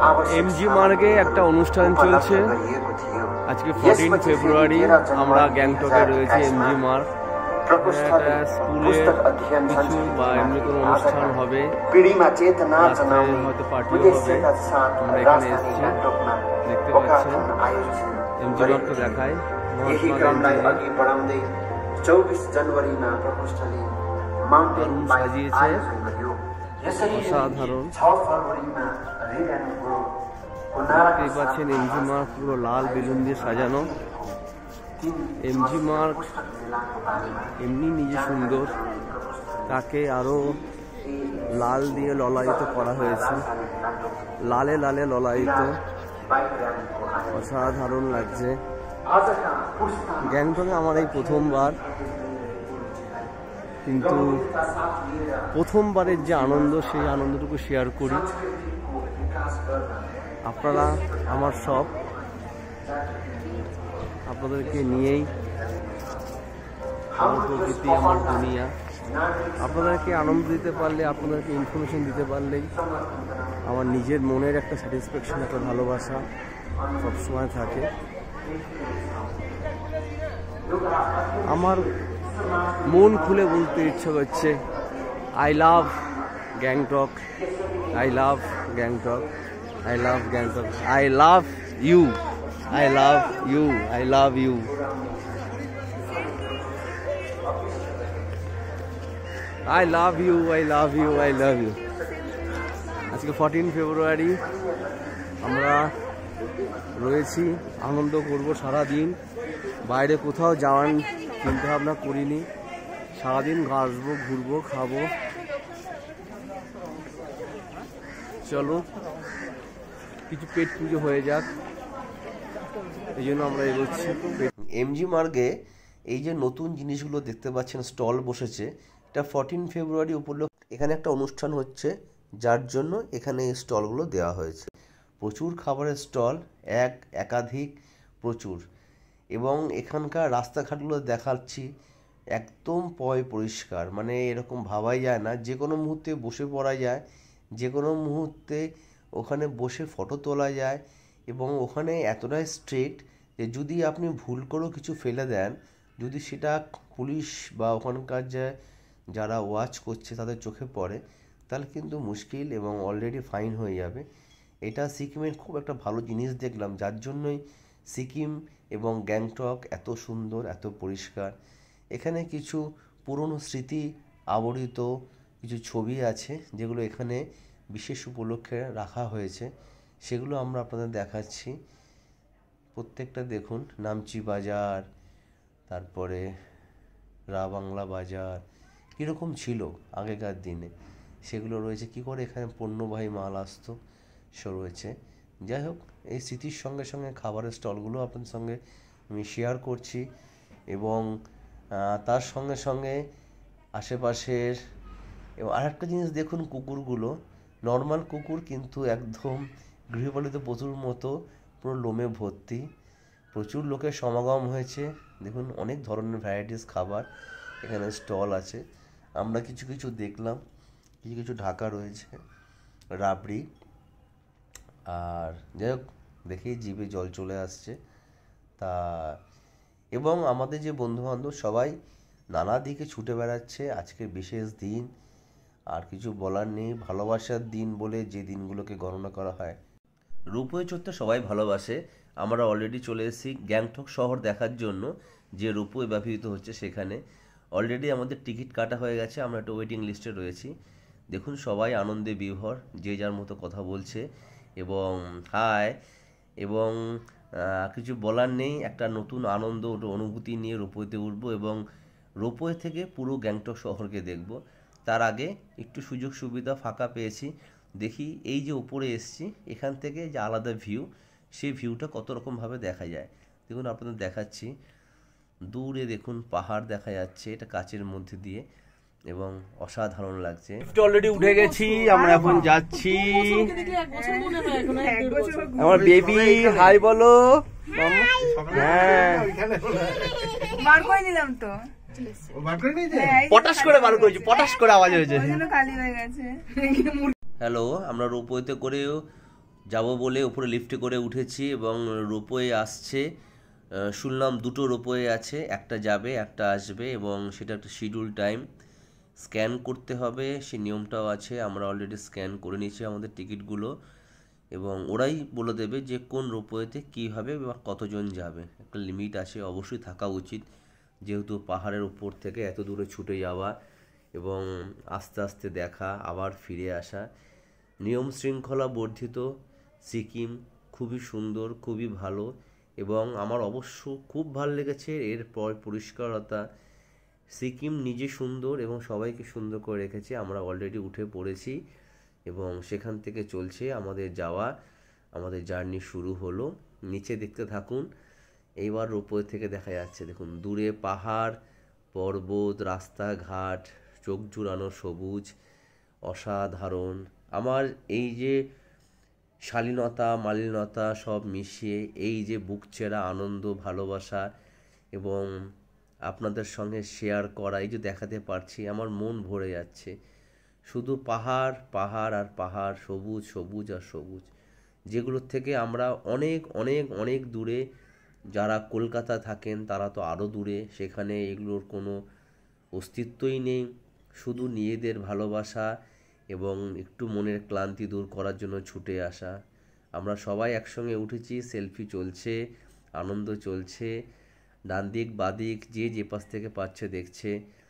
MG মার্গে একটা অনুষ্ঠান চলছে আজকে 14 ফেব্রুয়ারি। আমরা গ্যাংটকে রয়েছি এমজি মার্গ। একটা স্কুলের কিছু বা এমনি কোনো অনুষ্ঠান হবে, হয়তো পার্টিও হবে। আমরা এখানে এসেছি, দেখতে পাচ্ছেন এমজি মার্গকে দেখায়। সাজিয়েছে অসাধারণ। দেখতেই পাচ্ছেন এমজি মার্গ পুরো লাল বেলুন দিয়ে সাজানো। এমজি মার্গ এমনি নিজে সুন্দর, তাকে আরো লাল দিয়ে ললায়িত করা হয়েছে, লালে লালে ললায়িত। অসাধারণ লাগছে। গ্যাংটকে আমার এই প্রথমবার, কিন্তু প্রথমবারের যে আনন্দ, সেই আনন্দটুকু শেয়ার করি। আপনারা আমার সব, আপনাদেরকে নিয়েই আমার প্রকৃতি, আমার দুনিয়া। আপনাদেরকে আনন্দ দিতে পারলে, আপনাদেরকে ইনফরমেশন দিতে পারলেই আমার নিজের মনের একটা স্যাটিসফ্যাকশন, একটা ভালোবাসা সবসময় থাকে। আমার মন খুলে বলতে ইচ্ছে করছে, I love Gangtok, I love Gangtok, I love Gangtok, I love you, I love you, I love you. I love you, I love you, I love you. আজকে 14 ফেব্রুয়ারি, আমরা রয়েছি, আনন্দ করব সারাদিন। বাইরে কোথাও যাওয়ার চিন্তা ভাবনা করিনি। সারাদিন আসবো, ঘুরবো, খাবো। চলো কিছু পেট পুজো হয়ে যাক, এই জন্য আমরা এগোচ্ছি। এমজি মার্গে এই যে নতুন জিনিসগুলো দেখতে পাচ্ছেন, স্টল বসেছে, এটা 14 ফেব্রুয়ারি উপলক্ষে এখানে একটা অনুষ্ঠান হচ্ছে, যার জন্য এখানে এই স্টলগুলো দেওয়া হয়েছে। প্রচুর খাবারের স্টল, একাধিক প্রচুর। এবং এখানকার রাস্তাঘাটগুলো দেখাচ্ছি, একদম পরিষ্কার, মানে এরকম ভাবাই যায় না। যে কোনো মুহূর্তে বসে পড়া যায়, যে কোনো মুহূর্তে ওখানে বসে ফটো তোলা যায়। এবং ওখানে এতটাই স্ট্রিক্ট যে যদি আপনি ভুল করেও কিছু ফেলে দেন, যদি সেটা পুলিশ বা ওখানকার যারা ওয়াচ করছে তাদের চোখে পড়ে, তাহলে কিন্তু মুশকিল এবং অলরেডি ফাইন হয়ে যাবে। এটা সিকিমের খুব একটা ভালো জিনিস দেখলাম, যার জন্যই সিকিম এবং গ্যাংটক এত সুন্দর, এত পরিষ্কার। এখানে কিছু পুরনো স্মৃতি আবরিত কিছু ছবি আছে, যেগুলো এখানে বিশেষ উপলক্ষে রাখা হয়েছে, সেগুলো আমরা আপনাদের দেখাচ্ছি। প্রত্যেকটা দেখুন, নামচি বাজার, তারপরে বাংলা বাজার কীরকম ছিল আগেকার দিনে, সেগুলো রয়েছে। কি করে এখানে পণ্যবাহী মাল আসতো, সে রয়েছে। যাই হোক, এই স্মৃতির সঙ্গে সঙ্গে খাবারের স্টলগুলো আপনাদের সঙ্গে আমি শেয়ার করছি। এবং তার সঙ্গে সঙ্গে আশেপাশের, এবং আরেকটা জিনিস দেখুন, কুকুরগুলো নর্মাল কুকুর, কিন্তু একদম গৃহপালিত পশুর মতো পুরো লোমে ভর্তি। প্রচুর লোকের সমাগম হয়েছে। দেখুন, অনেক ধরনের ভ্যারাইটিস খাবার এখানে স্টল আছে। আমরা কিছু কিছু দেখলাম, কিছু কিছু ঢাকা রয়েছে, রাবড়ি। আর যাই হোক, দেখেই জিভে জল চলে আসছে। তা এবং আমাদের যে বন্ধুবান্ধব সবাই নানা দিকে ছুটে বেড়াচ্ছে। আজকের বিশেষ দিন, আর কিছু বলার নেই। ভালোবাসার দিন বলে যে দিনগুলোকে গণনা করা হয়। রোপওয়ে চড়তে সবাই ভালোবাসে। আমরা অলরেডি চলে এসেছি গ্যাংটক শহর দেখার জন্য, যে রোপওয়ে ব্যবহৃত হচ্ছে সেখানে। অলরেডি আমাদের টিকিট কাটা হয়ে গেছে, আমরা একটা ওয়েটিং লিস্টে রয়েছি। দেখুন, সবাই আনন্দে বিভোর, যে যার মতো কথা বলছে এবং হাই, এবং কিছু বলার নেই। একটা নতুন আনন্দ অনুভূতি নিয়ে রোপওয়েতে উঠবো এবং রোপওয়ে থেকে পুরো গ্যাংটক শহরকে দেখব। তার আগে একটু সুযোগ সুবিধা ফাঁকা পেয়েছি, দেখি এই যে উপরে এসছি, এখান থেকে যে আলাদা ভিউ, সেই ভিউটা কত রকমভাবে দেখা যায়। দেখুন, আপনাদের দেখাচ্ছি। দূরে দেখুন পাহাড় দেখা যাচ্ছে, এটা কাচের মধ্যে দিয়ে, এবং অসাধারণ লাগছে। অলরেডি উঠে গেছি, আমরা এখন যাচ্ছি। আমার বেবি হাই বলো। হ্যাঁ, পটাশ করে বার করেছি, পটাশ করে আওয়াজ হয়েছে। হ্যালো, আমরা রোপওয়েতে করে যাব বলে উপরে লিফটে করে উঠেছি এবং রোপওয়ে আসছে। শুনলাম 2টো রোপওয়ে আছে, একটা যাবে একটা আসবে এবং সেটা একটা শিডিউল টাইম। স্ক্যান করতে হবে, সে নিয়মটাও আছে। আমরা অলরেডি স্ক্যান করে নিয়েছি আমাদের টিকিটগুলো এবং ওরাই বলে দেবে যে কোন রোপওয়েতে কী হবে বা কতজন যাবে। একটা লিমিট আছে, অবশ্যই থাকা উচিত, যেহেতু পাহাড়ের উপর থেকে এত দূরে ছুটে যাওয়া এবং আস্তে আস্তে দেখা আবার ফিরে আসা। নিয়ম শৃঙ্খলা বর্ধিত সিকিম খুবই সুন্দর, খুবই ভালো এবং আমার অবশ্য খুব ভালো লেগেছে এর পরিষ্কারতা। সিকিম নিজে সুন্দর এবং সবাইকে সুন্দর করে রেখেছে। আমরা অলরেডি উঠে পড়েছি এবং সেখান থেকে চলছে আমাদের যাওয়া, আমাদের জার্নি শুরু হলো। নিচে দেখতে থাকুন। এইবার রোপওয়ে থেকে দেখা যাচ্ছে, দেখুন দূরে পাহাড়, পর্বত, রাস্তাঘাট, চোখ জুড়ানো সবুজ, অসাধারণ। আমার এই যে শালীনতা মালিনতা সব মিশিয়ে এই যে বুকচেরা আনন্দ, ভালোবাসা এবং আপনাদের সঙ্গে শেয়ার করা, এই যে দেখাতে পারছি, আমার মন ভরে যাচ্ছে। শুধু পাহাড় পাহাড় আর পাহাড়, সবুজ সবুজ আর সবুজ, যেগুলোর থেকে আমরা অনেক অনেক অনেক দূরে। যারা কলকাতা থাকেন তারা তো আরও দূরে, সেখানে এগুলোর কোনো অস্তিত্বই নেই। শুধু নিজেদের ভালোবাসা এবং একটু মনের ক্লান্তি দূর করার জন্য ছুটে আসা। আমরা সবাই একসঙ্গে উঠেছি, সেলফি চলছে, আনন্দ চলছে, ডান দিক বাঁ দিক যে যে পাশ থেকে পাচ্ছে দেখছে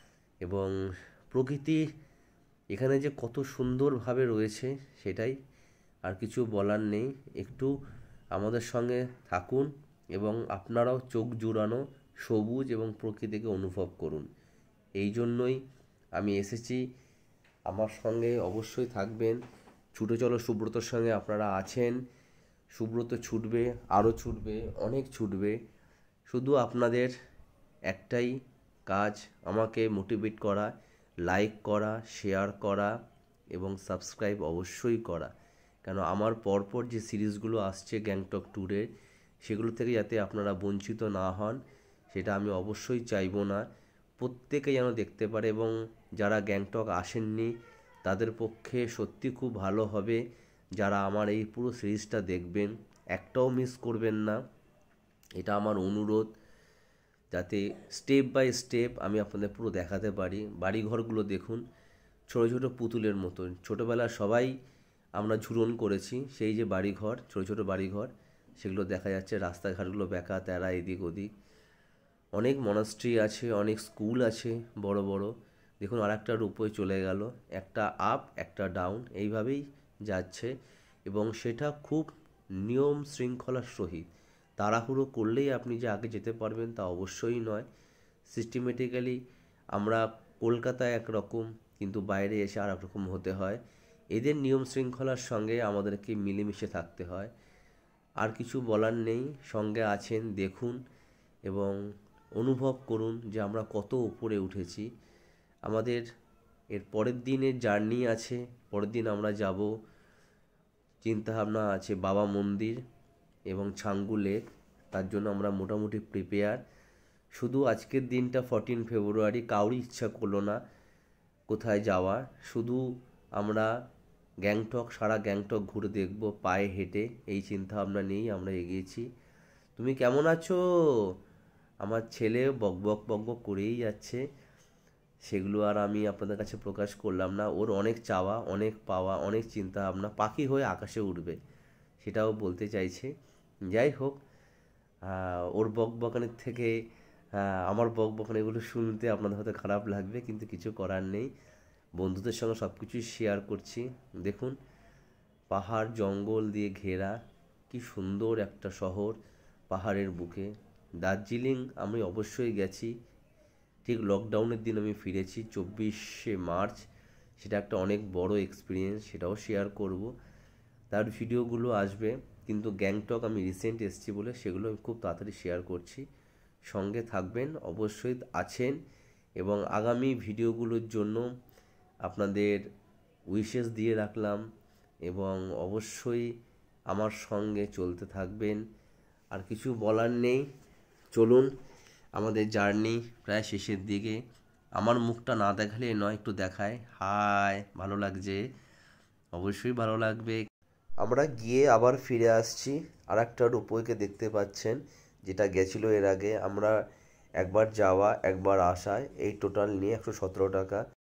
এবং প্রকৃতি এখানে যে কত সুন্দরভাবে রয়েছে সেটাই, আর কিছু বলার নেই। একটু আমাদের সঙ্গে থাকুন এবং আপনারাও চোখ জুড়ানো সবুজ এবং প্রকৃতিকে অনুভব করুন। এই জন্যই আমি এসেছি, আমার সঙ্গে অবশ্যই থাকবেন। ছুটে চলো সুব্রতর সঙ্গে আপনারা আছেন। সুব্রত ছুটবে, আরও ছুটবে, অনেক ছুটবে। শুধু আপনাদের একটাই কাজ, আমাকে মোটিভেট করা, লাইক করা, শেয়ার করা এবং সাবস্ক্রাইব অবশ্যই করা। কেন আমার পরপর যে সিরিজগুলো আসছে গ্যাংটক ট্যুরের, সেগুলো থেকে যাতে আপনারা বঞ্চিত না হন সেটা আমি অবশ্যই চাইবো না। প্রত্যেকে যেন দেখতে পারে এবং যারা গ্যাংটক আসেননি তাদের পক্ষে সত্যি খুব ভালো হবে যারা আমার এই পুরো সিরিজটা দেখবেন। একটাও মিস করবেন না, এটা আমার অনুরোধ, যাতে স্টেপ বাই স্টেপ আমি আপনাদের পুরো দেখাতে পারি। বাড়িঘরগুলো দেখুন, ছোটো ছোটো পুতুলের মতন। ছোটোবেলায় সবাই আমরা ঝুরন করেছি, সেই যে বাড়িঘর, ছোটো ছোটো বাড়িঘর, সেগুলো দেখা যাচ্ছে। রাস্তাঘাটগুলো বেঁকা তেরা, এদিক ওদিক। অনেক মনাস্ট্রি আছে, অনেক স্কুল আছে বড় বড়। দেখুন আর একটা রোপওয়ে চলে গেল, একটা আপ একটা ডাউন, এইভাবেই যাচ্ছে এবং সেটা খুব নিয়ম শৃঙ্খলার সহিত। তাড়াহুড়ো করলেই আপনি যে আগে যেতে পারবেন তা অবশ্যই নয়। সিস্টেমেটিক্যালি আমরা কলকাতায় একরকম, কিন্তু বাইরে এসে আর একরকম হতে হয়। এদের নিয়ম শৃঙ্খলার সঙ্গে আমাদেরকে মিলেমিশে থাকতে হয়। আর কিছু বলার নেই, সঙ্গে আছেন দেখুন এবং অনুভব করুন যে আমরা কত উপরে উঠেছি। আমাদের এর পরের দিনের জার্নি আছে, পরের দিন আমরা যাব, চিন্তাভাবনা আছে বাবা মন্দির এবং ছাঙ্গু লেক। তার জন্য আমরা মোটামুটি প্রিপেয়ার। শুধু আজকের দিনটা 14 ফেব্রুয়ারি কাউরই ইচ্ছা করলো না কোথায় যাওয়ার, শুধু আমরা গ্যাংটক, সারা গ্যাংটক ঘুরে দেখব পায়ে হেঁটে, এই চিন্তাভাবনা নিয়েই আমরা এগিয়েছি। তুমি কেমন আছো? আমার ছেলে বকবক বকবক করেই যাচ্ছে, সেগুলো আর আমি আপনাদের কাছে প্রকাশ করলাম না। ওর অনেক চাওয়া, অনেক পাওয়া, অনেক চিন্তাভাবনা, পাখি হয়ে আকাশে উঠবে, সেটাও বলতে চাইছে। যাই হোক, ওর বকবকানির থেকে আমার বকবকানিগুলো শুনতে আপনাদের হয়তো খারাপ লাগবে, কিন্তু কিছু করার নেই। বন্ধুদের সঙ্গে সব কিছুই শেয়ার করছি। দেখুন পাহাড় জঙ্গল দিয়ে ঘেরা, কি সুন্দর একটা শহর পাহাড়ের বুকে। দার্জিলিং আমি অবশ্যই গেছি, ঠিক লকডাউনের দিন আমি ফিরেছি 24শে মার্চ। সেটা একটা অনেক বড় এক্সপিরিয়েন্স, সেটাও শেয়ার করব, তার ভিডিওগুলো আসবে। কিন্তু গ্যাংটক আমি রিসেন্ট এসেছি বলে সেগুলো আমি খুব তাড়াতাড়ি শেয়ার করছি। সঙ্গে থাকবেন, অবশ্যই আছেন এবং আগামী ভিডিওগুলোর জন্য আপনাদের উইশেস দিয়ে রাখলাম এবং অবশ্যই আমার সঙ্গে চলতে থাকবেন। আর কিছু বলার নেই, চলুন আমাদের জার্নি প্রায় শেষের দিকে। আমার মুখটা না দেখালে নয়, একটু দেখায়। হাই, ভালো লাগছে, অবশ্যই ভালো লাগবে। আমরা গিয়ে আবার ফিরে আসছি। আর একটা রোপওয়েকে দেখতে পাচ্ছেন, যেটা গেছিলো এর আগে। আমরা একবার যাওয়া একবার আসায় এই টোটাল নিয়ে 117 টাকা।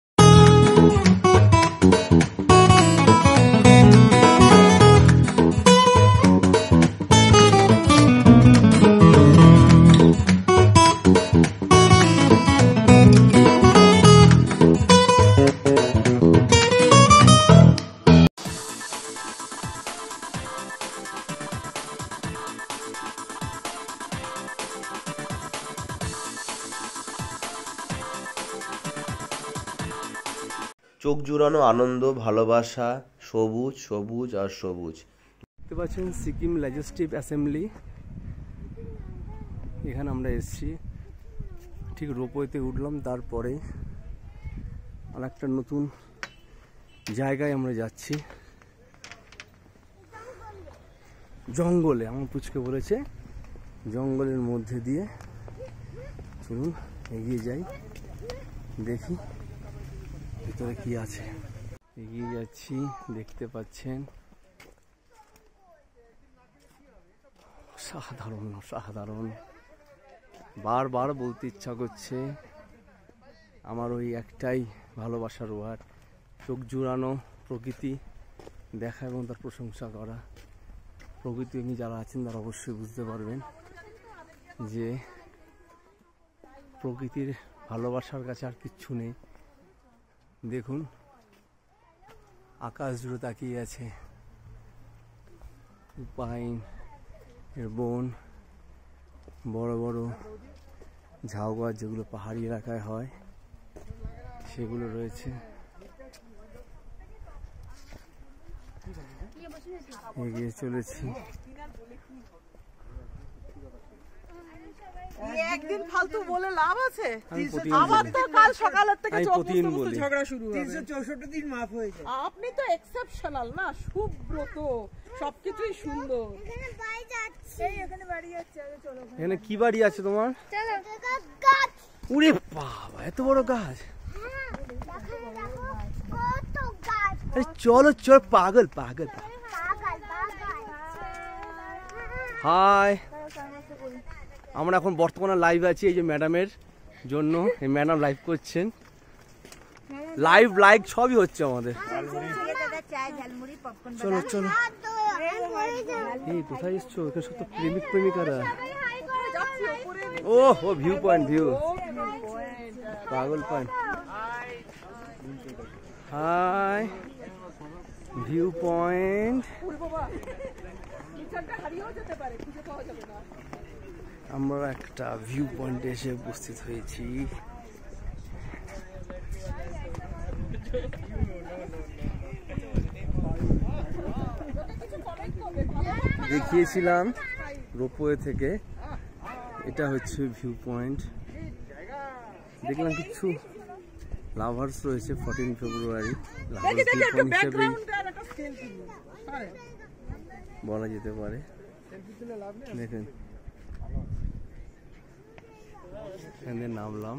চোখ জুড়ানো আনন্দ, ভালোবাসা, সবুজ সবুজ আর সবুজ। দেখতে পাচ্ছেন সিকিম লেজিসলেটিভ অ্যাসেম্বলি। এখানে আমরা এসেছি, ঠিক রোপওয়েতে উঠলাম, তারপরে আর একটা নতুন জায়গায় আমরা যাচ্ছি, জঙ্গলে। আমার পুচকে বলেছে জঙ্গলের মধ্যে দিয়ে চলুন এগিয়ে যাই, দেখি ভিতরে কি আছে। এগিয়ে যাচ্ছি, দেখতে পাচ্ছেন সাধারণ সাধারণ। বারবার বলতে ইচ্ছা করছে, আমার ওই একটাই ভালোবাসার ওয়ার্ড, চোখ জুড়ানো প্রকৃতি দেখা এবং তার প্রশংসা করা। প্রকৃতিপ্রেমী যারা আছেন তারা অবশ্যই বুঝতে পারবেন যে প্রকৃতির ভালোবাসার কাছে আর কিচ্ছু নেই। দেখুন আকাশ জুড়ে তাকিয়ে আছে পাইন এর বন, বড় বড় ঝাউ গাছ যেগুলো পাহাড়ি এলাকায় হয় সেগুলো রয়েছে। এগিয়ে চলেছি। একদিন ফালতু বলে লাভ আছে? আবার তো কাল সকালের থেকে ঝগড়া শুরু হবে। 364 দিন মাফ হয়ে যায়। আপনি তো এক্সেপশনাল না, সুব্রত, সবকিছুই সুন্দর। এখানে বাড়ি যাচ্ছে, এখানে বাড়ি যাচ্ছে। চলো। এখানে কি বাড়ি আছে তোমার? চলো। গাছ। ওরে বাবা, এত বড় গাছ! হ্যাঁ, দেখো কত গাছ। আরে চলো চল, পাগল পাগল। হাই, আমরা এখন বর্তমানে লাইভ আছি এই যে ম্যাডামের জন্য। এই ম্যাডাম লাইভ করছেন, লাইভ লাইক সবই হচ্ছে আমাদের। চলো চলো। এই কোথায় এসছো? এখানে সব তো প্রেমিক প্রেমিকারা। ও ও ভিউ পয়েন্ট, ভিউ পাগল পয়েন্ট। Hi, view point. আমরা একটা ভিউ পয়েন্টে এসে উপস্থিত হয়েছি। দেখিয়েছিলাম রোপওয়ে থেকে, এটা হচ্ছে ভিউ পয়েন্ট। দেখলাম কিছু লাভার্স রয়েছে 14 ফেব্রুয়ারি হিসেবে বলা যেতে পারে। দেখেন এখানে নামলাম।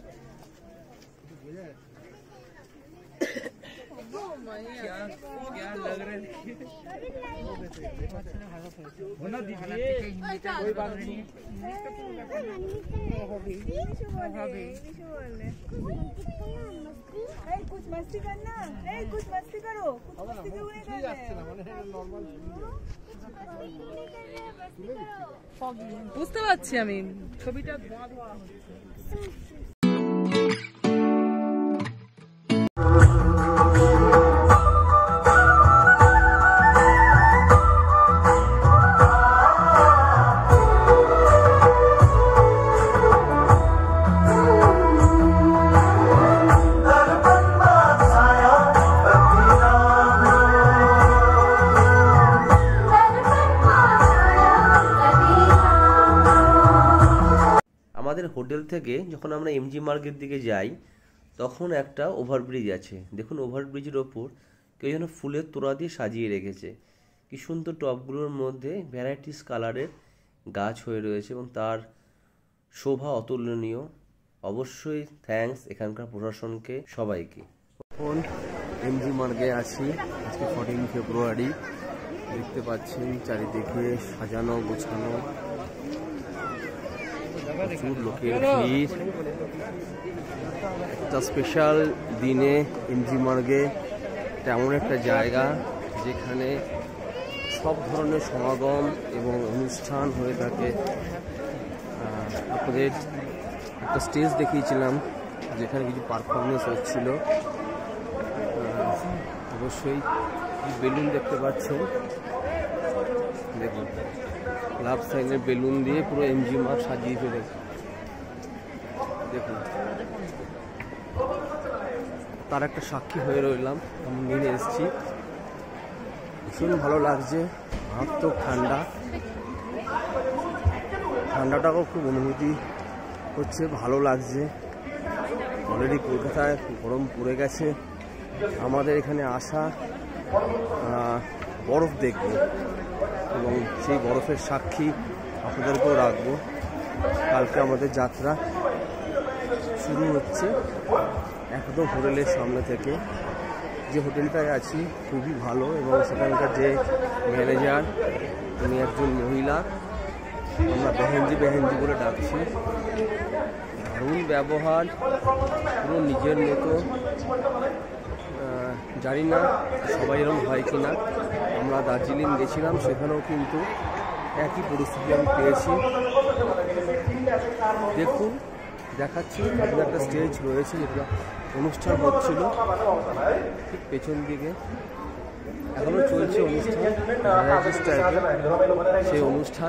বুঝতে পারছি আমি, ছবিটা ধোয়া ধোয়া হচ্ছে। আমাদের হোটেল থেকে যখন আমরা এমজি মার্গের দিকে যাই তখন একটা ওভারব্রিজ আছে। দেখুন ওভারব্রিজের ওপর কেউ যেন ফুলের তোড়া দিয়ে সাজিয়ে রেখেছে। কি সুন্দর টবগুলোর মধ্যে ভ্যারাইটিস কালারের গাছ হয়ে রয়েছে এবং তার শোভা অতুলনীয়। অবশ্যই থ্যাঙ্কস এখানকার প্রশাসনকে, সবাইকে। এখন এমজি মার্গে আছি, আজকে 14 ফেব্রুয়ারি। দেখতে পাচ্ছেন চারিদিকে সাজানো গোছানো, প্রচুর লোকের ভিড়। একটা স্পেশাল দিনে এমজি মার্গে তেমন একটা জায়গা যেখানে সব ধরনের সমাগম এবং অনুষ্ঠান হয়ে থাকে। আপনাদের একটা স্টেজ দেখিয়েছিলাম যেখানে কিছু পারফরমেন্স হচ্ছিল। অবশ্যই বেলুন দেখতে পাচ্ছেন, দেখুন লাভ সাইনের বেলুন দিয়ে পুরো এমজি মার্গ সাজিয়ে ফেলেছে। দেখুন তার একটা সাক্ষী হয়ে রইলাম, আমি নিয়ে এসেছি। ভীষণ ভালো লাগছে, মারাত্মক ঠান্ডা, ঠান্ডাটাও খুব অনুভূতি হচ্ছে, ভালো লাগছে। অলরেডি কলকাতায় গরম পড়ে গেছে, আমাদের এখানে আসা বরফ দেখব এবং সেই বরফের সাক্ষী আপনাদেরকেও রাখবো। কালকে আমাদের যাত্রা শুরু হচ্ছে একদম হোটেলের সামনে থেকে। যে হোটেলটায় আছি খুবই ভালো এবং সেখানকার যে ম্যানেজার উনি একজন মহিলা, আমরা বেহেনজি বেহেনজি বলে ডাকছি। দারুণ ব্যবহার, পুরো নিজের মতো। জানি না সবাই এরকম হয় কিনা। আমরা দার্জিলিং গেছিলাম, সেখানেও কিন্তু একই পরিস্থিতি আমি পেয়েছি। দেখুন দেখাচ্ছি, আপনার একটা স্টেজ রয়েছে যেটা অনুষ্ঠান হচ্ছিল ঠিক পেছন দিকে, এখনো চলছে অনুষ্ঠান টাইপের সেই অনুষ্ঠান।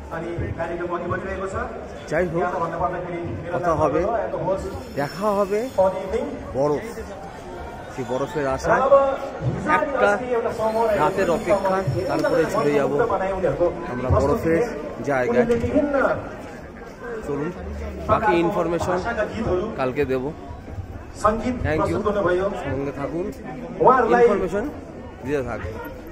যাই হোক, কথা হবে, দেখা হবে বরফ, সেই বরফের আশায় একটা রাতের অপেক্ষা, তারপরে চলে যাব আমরা বরফের জায়গায়। চলুন, বাকি ইনফরমেশন কালকে দেব। থ্যাংক ইউ, সঙ্গে থাকুন, ইনফরমেশন দিতে থাকবে।